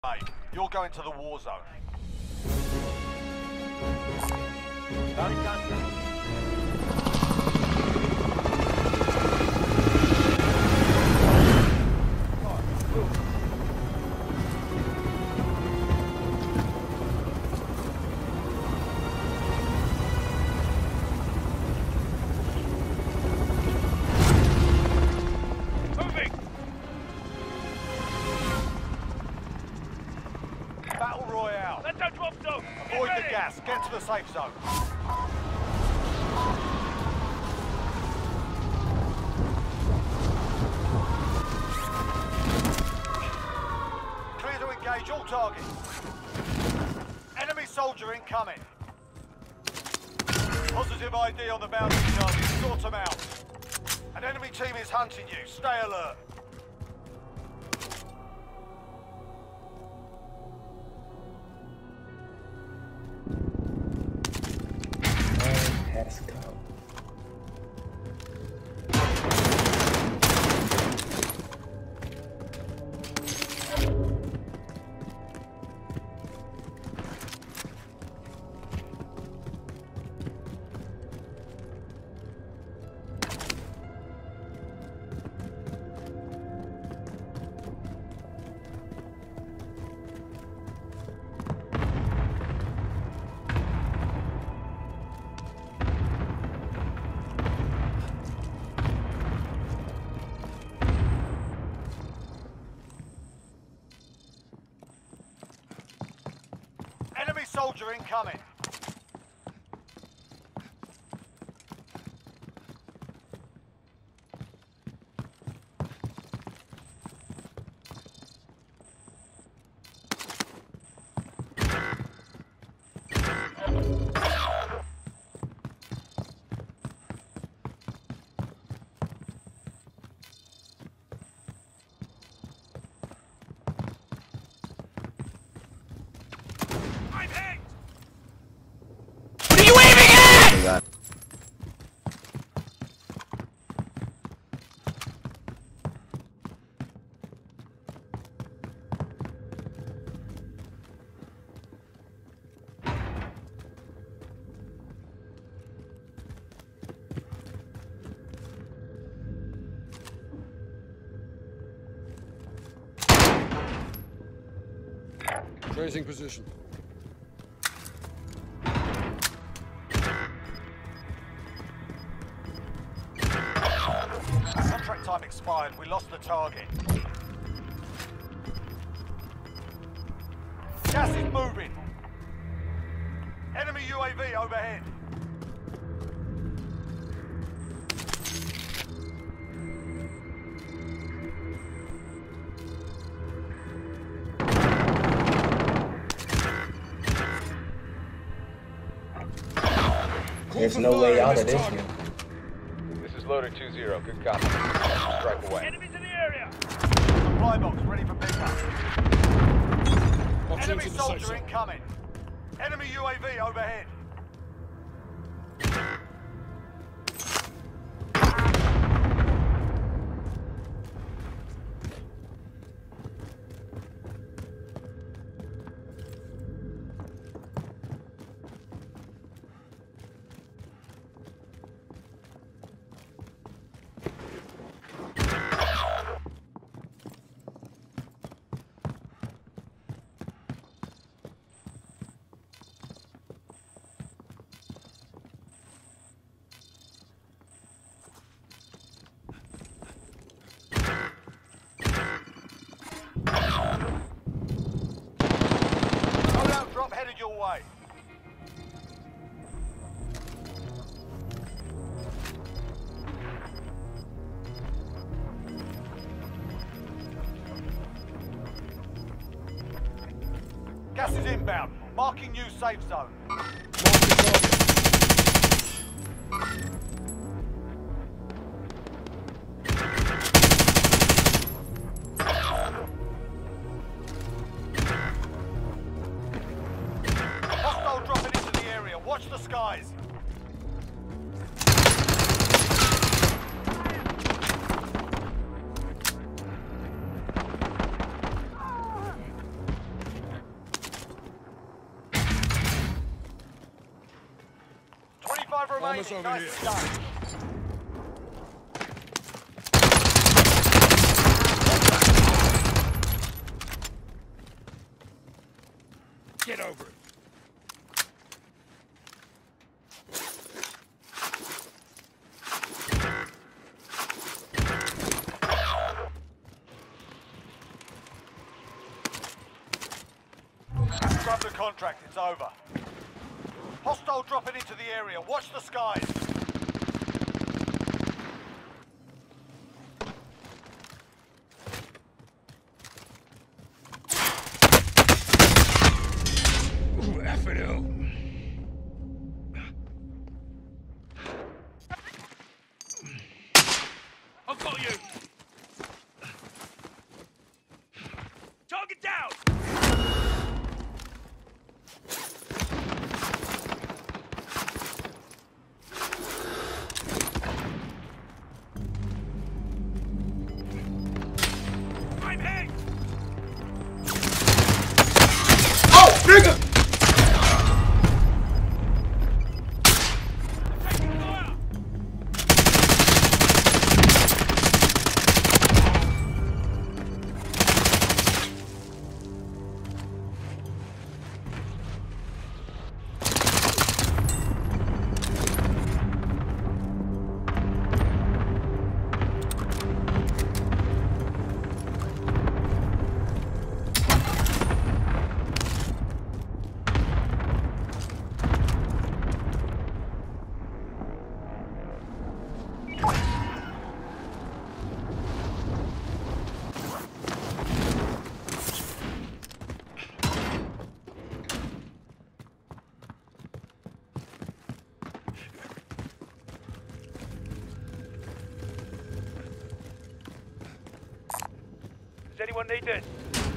mate. You're going to the war zone. Battle Royale. Let's go drop zone. Avoid the gas. Get to the safe zone. Clear to engage all targets. Enemy soldier incoming. Positive ID on the bounty target. Sort them out. An enemy team is hunting you. Stay alert. Has come. Enemy soldier incoming. Tracing position. Contract time expired. We lost the target. Gas is moving. Enemy UAV overhead. There's no way out of this one. This is Loader 2-0. Good copy. Strike away. Enemies in the area. Supply box ready for pickup. Options Enemy in the safe soldier zone. incoming. Enemy UAV overhead. Loadout drop headed your way. Gas is inbound. Marking new safe zone. Hostile dropping into the area. Watch the skies. remaining. over Nice here. done. Get over it. Grab the contract, it's over. Hostile dropping into the area. Watch the skies. Ooh, F it out. I've got you! Target down! I'm hit! Oh, nigga! Taking fire! Does anyone need this?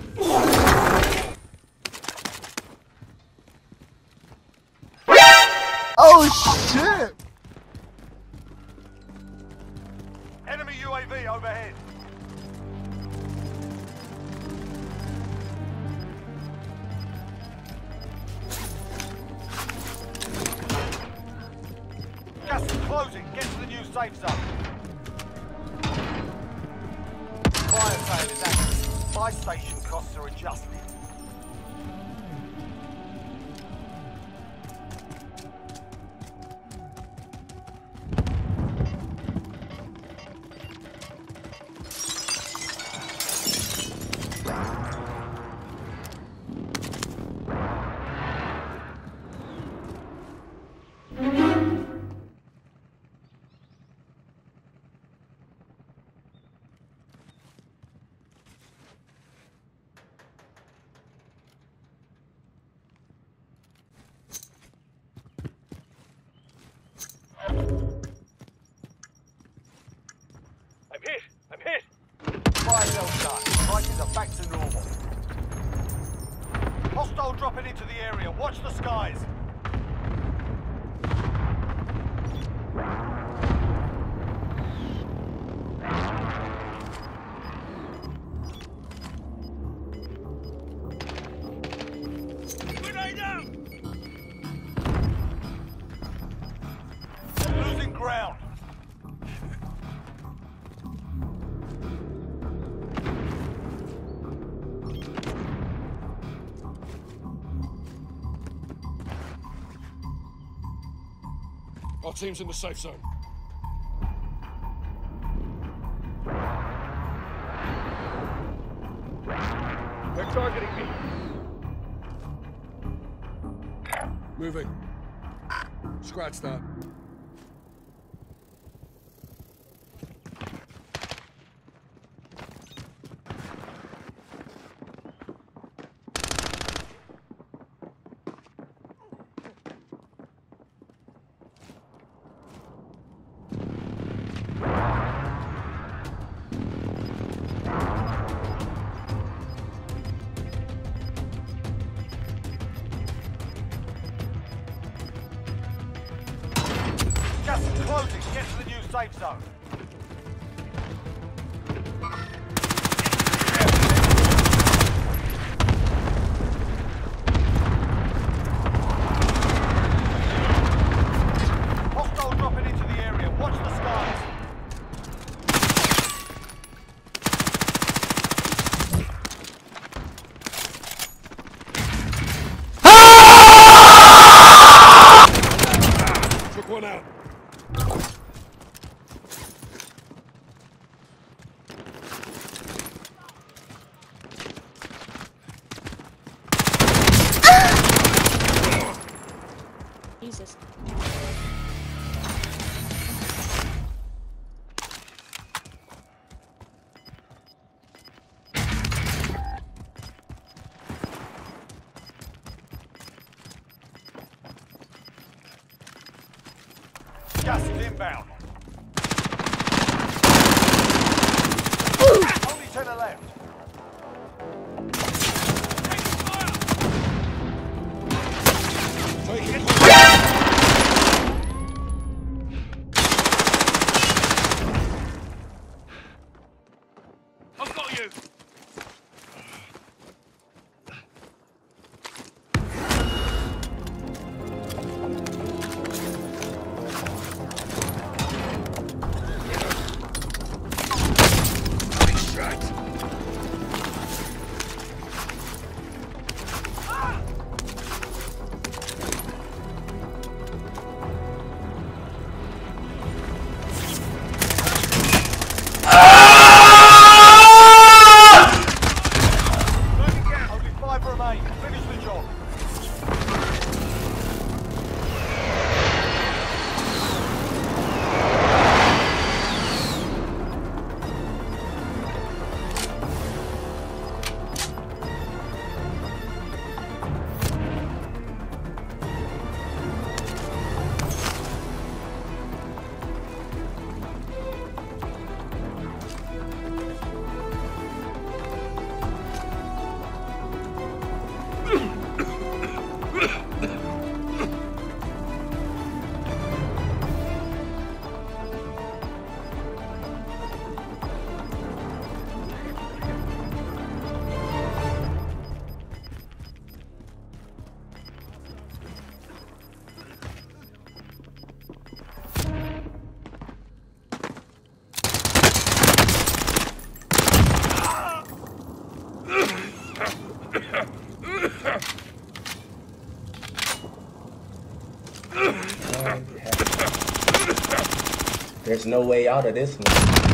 Oh shit! Enemy UAV overhead. Gas is closing. Get to the new safe zone. Fire sale is active. Buy station costs are adjusted. I'm hit! Fire sale done. Prices are back to normal. Hostile dropping into the area. Watch the skies. Grenade out! Losing ground. Our team's in the safe zone. They're targeting me. Moving. Scratch that. Gas is closing. Get to the new safe zone. Hostile Jesus. Gas is inbound. Only 10 are left. Take it. I've got you. Only 5 remain. Finish the job. There's no way out of this one.